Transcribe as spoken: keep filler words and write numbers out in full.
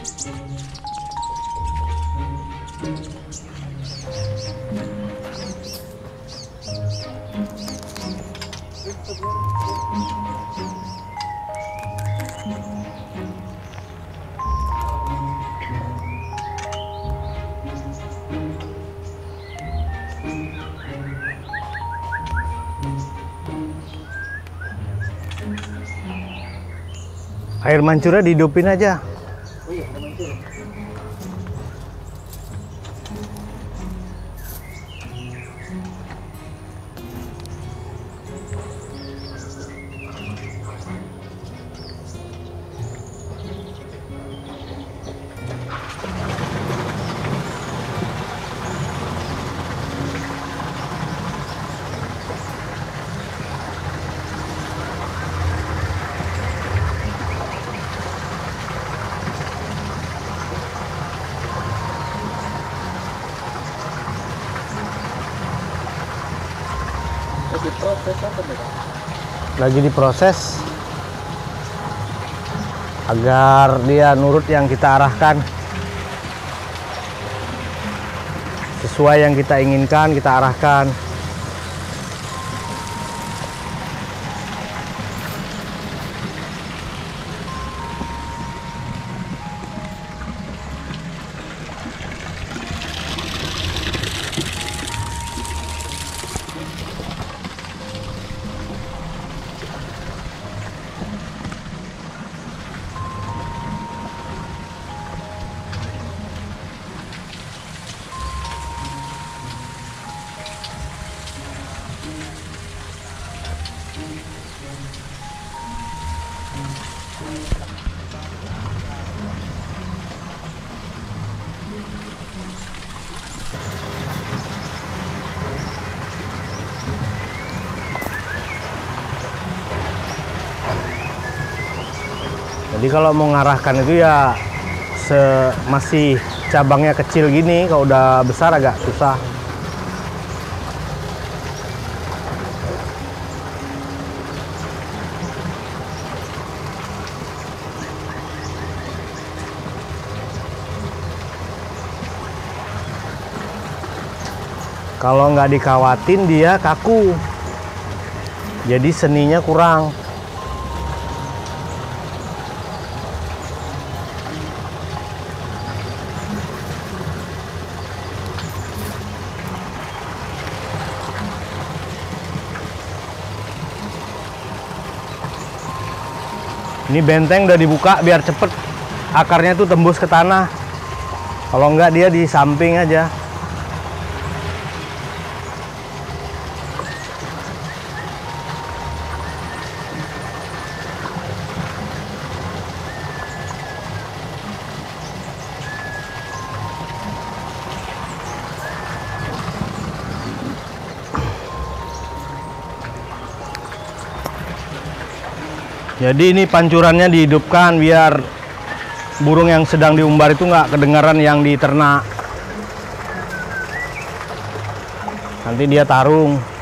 Air mancurnya dihidupin aja. Oh iya, ada mancur. Diproses apa nih? Lagi diproses agar dia nurut yang kita arahkan, sesuai yang kita inginkan kita arahkan. Jadi kalau mau mengarahkan itu ya se masih cabangnya kecil gini, kalau udah besar agak susah. Kalau nggak dikawatin dia kaku, jadi seninya kurang. Ini benteng udah dibuka biar cepet akarnya tuh tembus ke tanah. Kalau enggak dia di samping aja. Jadi ini pancurannya dihidupkan biar burung yang sedang diumbar itu nggak kedengaran yang diternak. Nanti dia tarung.